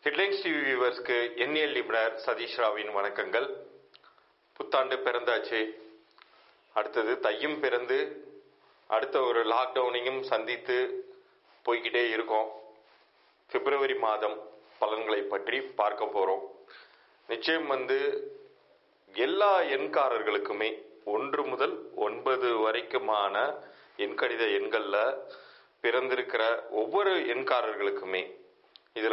Headlines TV வியூவர்ஸ்க்கு எண்ணியல் நிபுணர் சதீஷ் ராவின் வணக்கங்கள். புத்தாண்டு பிறந்தாச்சு. அடுத்தது தையும் பிறந்து அடுத்த ஒரு லாக்டவுனையும் சந்தித்து போய்கிட்டே இருக்கோம். பிப்ரவரி மாதம் பலன்களை பற்றி பார்க்க போறோம். நிச்சயம் எல்லா எண்காரர்களுக்குமே 1 முதல் 9 வரைக்குமான எண்கணித எண்கள்ல பிறந்திருக்கிற ஒவ்வொரு எண்காரர்களுக்குமே இதுல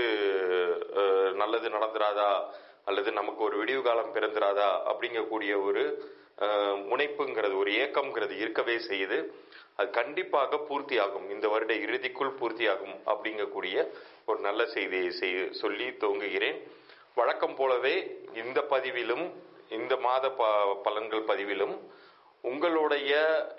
நல்லது நடந்துராதா அல்லது நமக்கு ஒரு விடிவு காலம் பிறந்துராதா அப்படிங்கக்கூடிய ஒரு முனைப்புங்கிறது, ஒரு ஏக்கம்ங்கிறது இருக்கவே செய்யுது. அது கண்டிப்பாக பூர்த்தியாகும், இந்த வருட இறுதிக்குள் பூர்த்தியாகும் அப்படிங்கக்கூடிய ஒரு நல்ல செய்தியை சொல்லி துவங்குகிறேன். வழக்கம் போலவே இந்த பதிவிலும், இந்த மாத பலன்கள் பதிவிலும் உங்களுடைய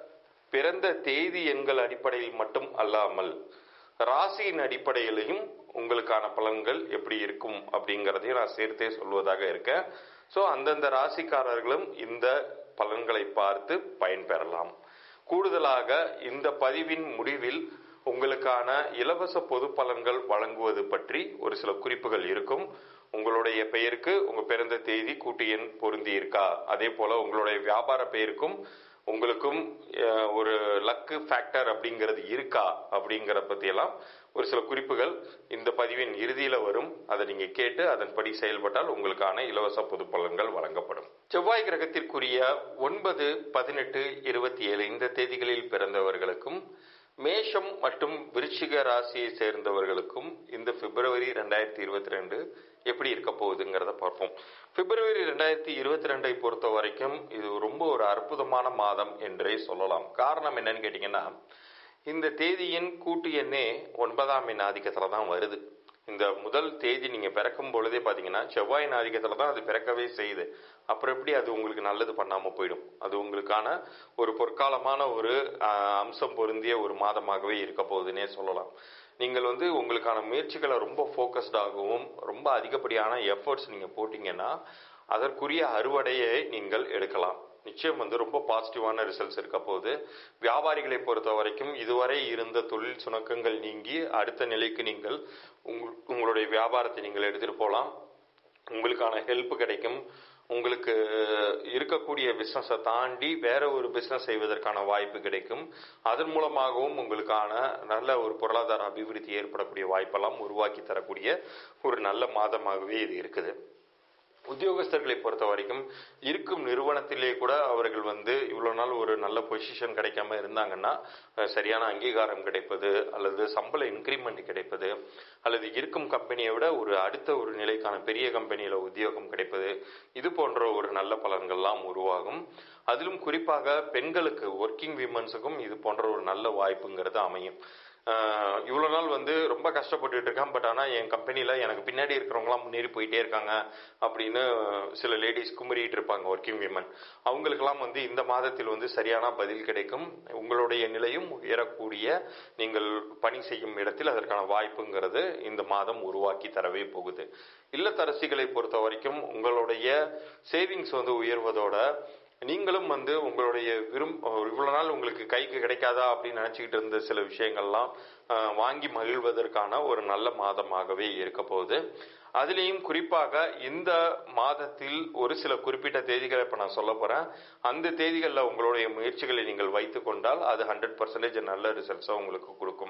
பிறந்த தேதி எண்கள் அடிப்படையில் மட்டும் அல்லாமல் ராசியின் அடிப்படையிலையும் உங்களுக்கான பலன்கள் எப்படி இருக்கும் அப்படிங்கிறதையும் நான் சேர்த்தே சொல்வதாக இருக்கேன். ஸோ அந்தந்த ராசிக்காரர்களும் இந்த பலன்களை பார்த்து பயன்பெறலாம். கூடுதலாக இந்த பதிவின் முடிவில் உங்களுக்கான இலவச பொது பலன்கள் வழங்குவது பற்றி ஒரு சில குறிப்புகள் இருக்கும். உங்களுடைய பெயருக்கு உங்க பிறந்த தேதி கூட்டு எண் பொருந்தி இருக்கா, அதே போல உங்களுடைய வியாபார பெயருக்கும் உங்களுக்கும் ஒரு லக்கு ஃபேக்டர் அப்படிங்கிறது இருக்கா அப்படிங்கிற பற்றியெல்லாம் ஒரு சில குறிப்புகள் இந்த பதிவின் இறுதியில வரும். அதை நீங்க கேட்டு அதன்படி செயல்பட்டால் உங்களுக்கான இலவச பொது பலன்கள் வழங்கப்படும். செவ்வாய் கிரகத்திற்குரிய 9, 18, 27 இந்த தேதிகளில் பிறந்தவர்களுக்கும் மேஷம் மற்றும் விருச்சிக ராசியை சேர்ந்தவர்களுக்கும் இந்த பிப்ரவரி 2022 எப்படி இருக்க போகுதுங்கிறத பார்ப்போம். பிப்ரவரி 2022 பொறுத்த வரைக்கும் இது ரொம்ப ஒரு அற்புதமான மாதம் என்றே சொல்லலாம். காரணம் என்னன்னு கேட்டீங்கன்னா, இந்த தேதியின் கூட்டு எண்ணே 9ஆம் எண் ஆதிக்கத்துல தான் வருது. இந்த முதல் தேதி நீங்க பிறக்கும் பொழுதே பாத்தீங்கன்னா செவ்வாயின் ஆதிக்கத்துல தான் அது பிறக்கவே செய்யுது. அப்புறம் எப்படி அது உங்களுக்கு நல்லது பண்ணாம போயிடும்? அது உங்களுக்கான ஒரு பொற்காலமான ஒரு அம்சம் பொருந்திய ஒரு மாதமாகவே இருக்க போகுதுன்னே சொல்லலாம். நீங்கள் உங்களுக்கான முயற்சிகளை ரொம்ப ஃபோக்கஸ்டாகவும் ரொம்ப அதிகப்படியான எஃபர்ட்ஸ் நீங்க போட்டீங்கன்னா அதற்குரிய அறுவடையை நீங்கள் எடுக்கலாம். நிச்சயம் ரொம்ப பாசிட்டிவான ரிசல்ட்ஸ் இருக்க போகுது. வியாபாரிகளை பொறுத்த வரைக்கும் இதுவரை இருந்த தொழில் சுணக்கங்கள் நீங்கி அடுத்த நிலைக்கு நீங்கள் உங்களுடைய வியாபாரத்தை நீங்கள் எடுத்துட்டு போகலாம். உங்களுக்கான ஹெல்ப் கிடைக்கும். உங்களுக்கு இருக்கக்கூடிய பிசினஸை தாண்டி வேற ஒரு பிசினஸ் செய்வதற்கான வாய்ப்பு கிடைக்கும். அதன் மூலமாகவும் உங்களுக்கான நல்ல ஒரு பொருளாதார அபிவிருத்தி ஏற்படக்கூடிய வாய்ப்பெல்லாம் உருவாக்கி தரக்கூடிய ஒரு நல்ல மாதமாகவே இது இருக்குது. உத்தியோகஸ்தர்களை பொறுத்த வரைக்கும் இருக்கும் நிறுவனத்திலே கூட அவர்கள் இவ்வளவு நாள் ஒரு நல்ல பொசிஷன் கிடைக்காம இருந்தாங்கன்னா சரியான அங்கீகாரம் கிடைப்பது, அல்லது சம்பள இன்கிரிமெண்ட் கிடைப்பது, அல்லது இருக்கும் கம்பெனியை விட ஒரு அடுத்த ஒரு நிலைக்கான பெரிய கம்பெனியில உத்தியோகம் கிடைப்பது, இது போன்ற ஒரு நல்ல பலன்கள்லாம் உருவாகும். அதிலும் குறிப்பாக பெண்களுக்கு, ஒர்க்கிங் விமன்ஸுக்கும் இது போன்ற ஒரு நல்ல வாய்ப்புங்கிறது அமையும். இவ்வளவு நாள் ரொம்ப கஷ்டப்பட்டு இருக்கேன், பட் ஆனா என் கம்பெனில எனக்கு பின்னாடி இருக்கிறவங்களாம் முன்னேறி போயிட்டே இருக்காங்க அப்படின்னு சில லேடிஸ் குமரிட்டு இருப்பாங்க, ஒர்க்கிங் விமன். அவங்களுக்கெல்லாம் இந்த மாதத்தில் சரியான பதில் கிடைக்கும். உங்களுடைய நிலையும் உயரக்கூடிய, நீங்கள் பணி செய்யும் இடத்தில் அதற்கான வாய்ப்புங்கிறது இந்த மாதம் உருவாக்கி தரவே போகுது. இல்லத்தரசிகளை பொறுத்த வரைக்கும் உங்களுடைய சேவிங்ஸ் உயர்வதோட நீங்களும் உங்களுடைய இவ்வளவு நாள் உங்களுக்கு கைக்கு கிடைக்காதா அப்படின்னு நினைச்சுக்கிட்டு இருந்த சில விஷயங்கள்லாம் வாங்கி மகிழ்வதற்கான ஒரு நல்ல மாதமாகவே இருக்க போகுது. அதுலேயும் குறிப்பாக இந்த மாதத்தில் ஒரு சில குறிப்பிட்ட தேதிகளை இப்ப நான் சொல்ல போறேன். அந்த தேதிகளில் உங்களுடைய முயற்சிகளை நீங்கள் வைத்துக் கொண்டால் அது 100% நல்ல ரிசல்ட்ஸை உங்களுக்கு கொடுக்கும்.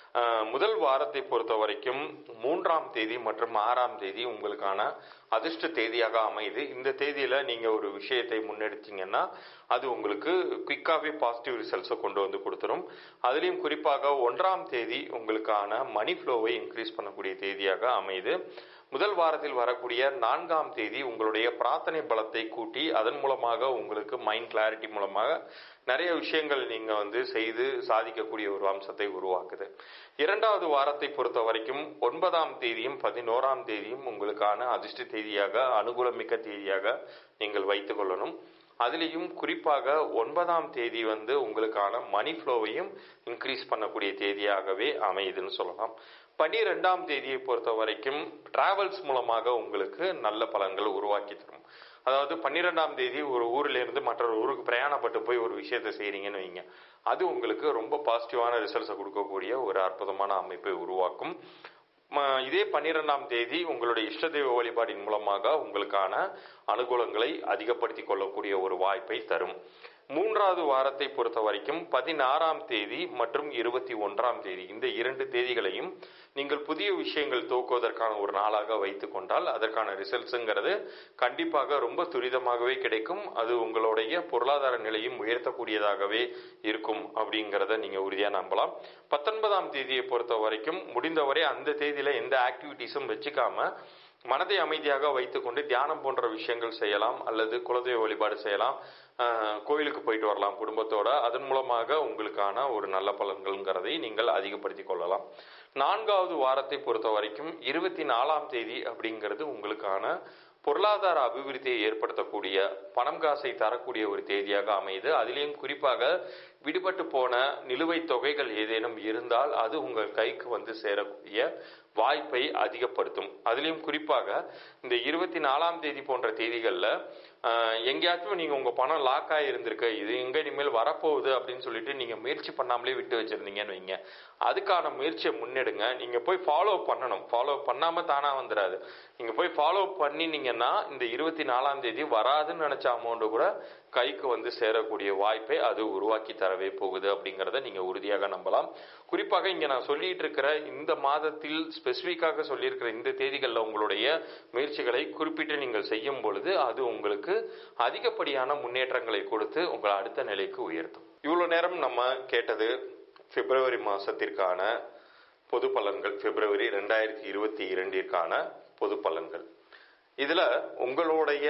முதல் வாரத்தை பொறுத்த வரைக்கும் 3ஆம் தேதி மற்றும் 6ஆம் தேதி உங்களுக்கான அதிர்ஷ்ட தேதியாக அமையுது. இந்த தேதியில நீங்க ஒரு விஷயத்தை முன்னெடுத்தீங்கன்னா அது உங்களுக்கு குயிக்காவே பாசிட்டிவ் ரிசல்ட்ஸை கொண்டு கொடுத்துரும். அதுலயும் குறிப்பாக 1ஆம் தேதி உங்களுக்கான மணி ஃப்ளோவை இன்க்ரீஸ் பண்ணக்கூடிய தேதியாக அமையுது. முதல் வாரத்தில் வரக்கூடிய 4ஆம் தேதி உங்களுடைய பிரார்த்தனை பலத்தை கூட்டி அதன் மூலமாக உங்களுக்கு மைண்ட் கிளாரிட்டி மூலமாக நிறைய விஷயங்கள் நீங்க செய்து சாதிக்கக்கூடிய ஒரு அம்சத்தை உருவாக்குது. 2வது வாரத்தை பொறுத்த வரைக்கும் 9ஆம் தேதியும் 11ஆம் தேதியும் உங்களுக்கான அதிர்ஷ்ட தேதியாக, அனுகூலமிக்க தேதியாக நீங்கள் வைத்துக் கொள்ளணும். அதுலேயும் குறிப்பாக 9ஆம் தேதி உங்களுக்கான மணி ஃப்ளோவையும் இன்க்ரீஸ் பண்ணக்கூடிய தேதியாகவே அமையுதுன்னு சொல்லலாம். 12ஆம் தேதியை பொறுத்த வரைக்கும் டிராவல்ஸ் மூலமாக உங்களுக்கு நல்ல பலன்கள் உருவாக்கி தரும். அதாவது 12ஆம் தேதி ஒரு ஊர்ல இருந்து மற்றொரு ஊருக்கு பிரயாணப்பட்டு போய் ஒரு விஷயத்தை செய்றீங்கன்னு வைங்க, அது உங்களுக்கு ரொம்ப பாசிட்டிவான ரிசல்ட்ஸை கொடுக்கக்கூடிய ஒரு அற்புதமான அமைப்பை உருவாக்கும். இதே 12ஆம் தேதி உங்களுடைய இஷ்ட தெய்வ வழிபாடின் மூலமாக உங்களுக்கான அனுகூலங்களை அதிகப்படுத்திக் கொள்ளக்கூடிய ஒரு வாய்ப்பை தரும். 3வது வாரத்தை பொறுத்த வரைக்கும் 16ஆம் தேதி மற்றும் 21ஆம் தேதி இந்த 2 தேதிகளையும் நீங்கள் புதிய விஷயங்கள் துவக்குவதற்கான ஒரு நாளாக வைத்துக் கொண்டால் அதற்கான ரிசல்ட்ஸுங்கிறது கண்டிப்பாக ரொம்ப துரிதமாகவே கிடைக்கும். அது உங்களுடைய பொருளாதார நிலையும் உயர்த்தக்கூடியதாகவே இருக்கும் அப்படிங்கிறத நீங்க உறுதியா நம்பலாம். 19ஆம் தேதியை பொறுத்த வரைக்கும் முடிந்தவரை அந்த தேதியில எந்த ஆக்டிவிட்டிஸும் வச்சுக்காம மனதை அமைதியாக வைத்துக்கொண்டு தியானம் போன்ற விஷயங்கள் செய்யலாம், அல்லது குலதெய்வ வழிபாடு செய்யலாம், கோயிலுக்கு போயிட்டு வரலாம் குடும்பத்தோட. அதன் மூலமாக உங்களுக்கான ஒரு நல்ல பலன்கள்ங்கிறதை நீங்கள் அதிகப்படுத்திக் கொள்ளலாம். 4வது வாரத்தை பொறுத்த வரைக்கும் 24ஆம் தேதி அப்படிங்கிறது உங்களுக்கான பொருளாதார அபிவிருத்தியை ஏற்படுத்தக்கூடிய பணம் காசை தரக்கூடிய ஒரு தேதியாக அமையுது. அதிலேயும் குறிப்பாக விடுபட்டு போன நிலுவைத் தொகைகள் ஏதேனும் இருந்தால் அது உங்கள் கைக்கு வந்து சேரக்கூடிய வாய்ப்பை அதிகப்படுத்தும். அதிலையும் குறிப்பாக இந்த 24ஆம் தேதி போன்ற தேதிகளில் எங்கேயாச்சும் நீங்க உங்க பணம் லாக் ஆகிருந்திருக்கு, இது எங்க இனிமேல் வரப்போகுது அப்படின்னு சொல்லிட்டு நீங்க முயற்சி பண்ணாமலே விட்டு வச்சிருந்தீங்கன்னு வைங்க, அதுக்கான முயற்சியை முன்னெடுங்க. நீங்க போய் ஃபாலோ பண்ணணும். ஃபாலோ பண்ணாம தானா வந்துடாது. நீங்க போய் ஃபாலோ பண்ணினீங்கன்னா இந்த 24ஆம் தேதி வராதுன்னு நினைச்ச அமௌண்ட் கூட கைக்கு வந்து சேரக்கூடிய வாய்ப்பை அது உருவாக்கி தரவே போகுது அப்படிங்கிறத நீங்க உறுதியாக நம்பலாம். குறிப்பாக இங்க நான் சொல்லிட்டு இருக்கிற இந்த மாதத்தில் ஸ்பெசிபிக்காக சொல்லியிருக்கிற இந்த தேதிகளில் உங்களுடைய முயற்சிகளை குறிப்பிட்டு நீங்கள் செய்யும் பொழுது அது உங்களுக்கு அதிகப்படியான முன்னேற்றங்களை கொடுத்து உங்களை அடுத்த நிலைக்கு உயர்த்தும். இவ்வளவு நேரம் நம்ம கேட்டது பிப்ரவரி மாசத்திற்கான பொது பலன்கள், பிப்ரவரி 2022ற்கான பொது பலன்கள். இதுல உங்களுடைய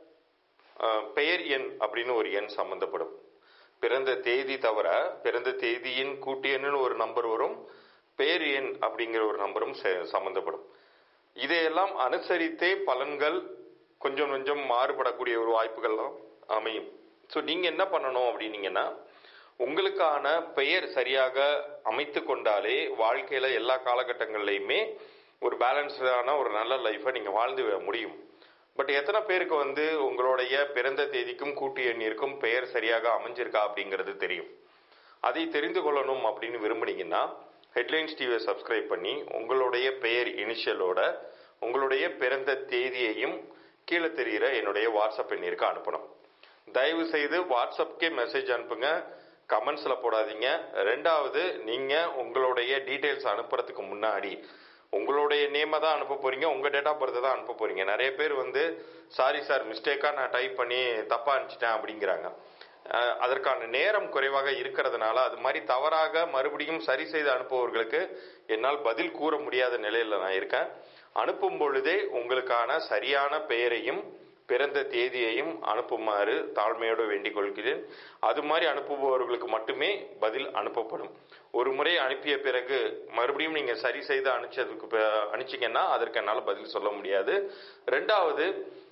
பெயர் எண் அப்படின்னு ஒரு எண் சம்பந்தப்படும். பிறந்த தேதி தவிர பிறந்த தேதியின் கூட்டு எண்ணுன்னு ஒரு நம்பர் வரும், பெயர் எண் அப்படிங்கிற ஒரு நம்பரும் சம்பந்தப்படும். இதையெல்லாம் அனுசரித்தே பலன்கள் கொஞ்சம் கொஞ்சம் மாறுபடக்கூடிய ஒரு வாய்ப்புகள்லாம் அமையும். ஸோ நீங்க என்ன பண்ணணும் அப்படின்னீங்கன்னா, உங்களுக்கான பெயர் சரியாக அமைத்து கொண்டாலே வாழ்க்கையில எல்லா காலகட்டங்கள்லையுமே ஒரு பேலன்ஸ்டான ஒரு நல்ல லைஃபை நீங்க வாழ்ந்து முடியும். பட் எத்தனை பேருக்கு வந்து உங்களுடைய பிறந்த தேதிக்கும் கூட்டு எண்ணிற்கும் பெயர் சரியாக அமைஞ்சிருக்கா அப்படிங்கிறது தெரியும். அதை தெரிந்து கொள்ளணும் அப்படின்னு விரும்புனீங்கன்னா ஹெட்லைன்ஸ் டிவியை சப்ஸ்கிரைப் பண்ணி உங்களுடைய பெயர் இனிஷியலோட உங்களுடைய பிறந்த தேதியையும் கீழே தெரிகிற என்னுடைய வாட்ஸ்அப் எண்ணிற்கு அனுப்பணும். தயவு செய்து வாட்ஸ்அப்கே மெசேஜ் அனுப்புங்க, கமெண்ட்ஸ்ல போடாதீங்க. 2வது, நீங்க உங்களுடைய டீடைல்ஸ் அனுப்புறதுக்கு முன்னாடி உங்களுடைய நேமை தான் அனுப்ப போறீங்க, உங்க டேட் ஆஃப் பர்த் தான் அனுப்ப போறீங்க. நிறைய பேர் வந்து சாரி சார் மிஸ்டேக்கா நான் டைப் பண்ணி தப்பா அனுப்பிச்சிட்டேன் அப்படிங்கிறாங்க. அதற்கான நேரம் குறைவாக இருக்கிறதுனால அது மாதிரி தவறாக மறுபடியும் சரி செய்து அனுப்புபவர்களுக்கு என்னால் பதில் கூற முடியாத நிலையில நான் இருக்கேன். அனுப்பும் பொழுதே உங்களுக்கான சரியான பெயரையும் பிறந்த தேதியையும் அனுப்புமாறு தாழ்மையோடு வேண்டிக் கொள்கிறேன். அது மாதிரி அனுப்புபவர்களுக்கு மட்டுமே பதில் அனுப்பப்படும். ஒரு முறை அனுப்பிய பிறகு மறுபடியும் நீங்க சரி செய்து அனுப்பிச்சிங்கன்னா அதற்கு என்னால் பதில் சொல்ல முடியாது. 2வது,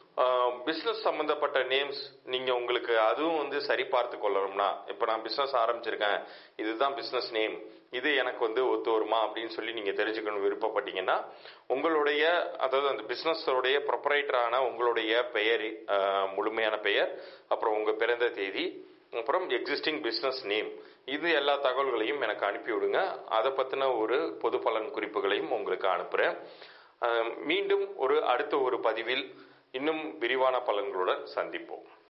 பிசினஸ் சம்பந்தப்பட்ட நேம்ஸ் நீங்க உங்களுக்கு அதுவும் வந்து சரி பார்த்து கொள்ளணும்னா, இப்ப நான் பிசினஸ் ஆரம்பிச்சிருக்கேன், இதுதான் பிசினஸ் நேம், இது எனக்கு வந்து ஒத்து வருமா அப்படின்னு சொல்லி நீங்க தெரிஞ்சுக்கணும் விருப்பப்பட்டீங்கன்னா உங்களுடைய அதாவது அந்த பிசினஸோடைய ப்ரொப்ரைட்டரான உங்களுடைய பெயர், முழுமையான பெயர், அப்புறம் உங்க பிறந்த தேதி, அப்புறம் எக்ஸிஸ்டிங் பிசினஸ் நேம், இது எல்லா தகவல்களையும் எனக்கு அனுப்பி விடுங்க. அதை பத்தின ஒரு பொது பலன் குறிப்புகளையும் உங்களுக்கு அனுப்புறேன். மீண்டும் அடுத்த ஒரு பதிவில் இன்னும் விரிவான பலன்களுடன் சந்திப்போம்.